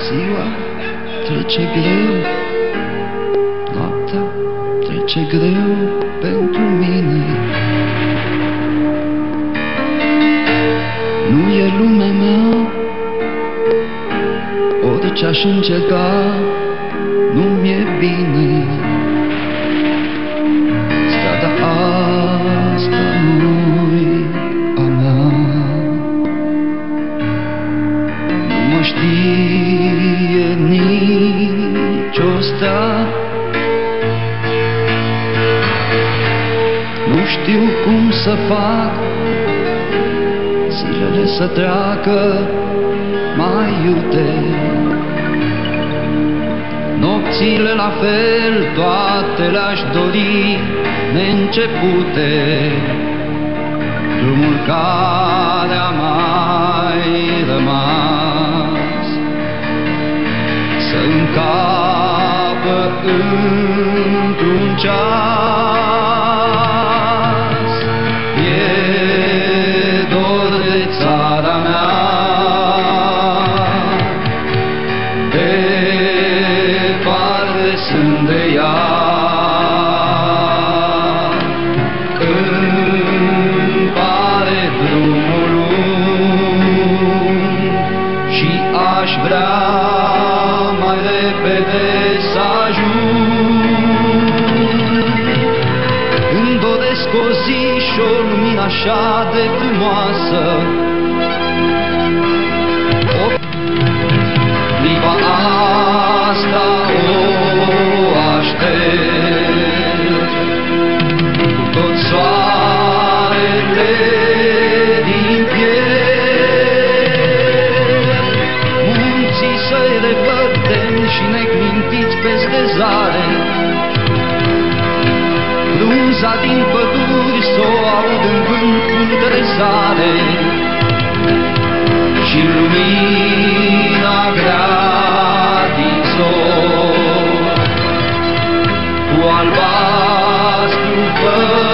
Ziua trece greu, noaptea trece greu pentru mine. Nu e lumea mea, orice aș încerca, nu mi-e bine. Strada asta nu-i a mea, nu mă știe nici-o stea. Nu știu cum să fac zilele să treacă mai iute, nopțile la fel, toate le-aș dori neîncepute. Drumul care a mai rămas să încapă într-un ceas. E dor de țara mea, departe sunt de ea. Îmi pare drumul lung și aș vrea mai repede să ajung. Îmi doresc o zi și o lumină așa de frumoasă, clipa asta o aștept, cu tot soarele din piept, munții să-i revădem și neclintiți peste zare, frunza din păduri s-o aud în vânt cu trezare și lumina grea din zor cu albastru fără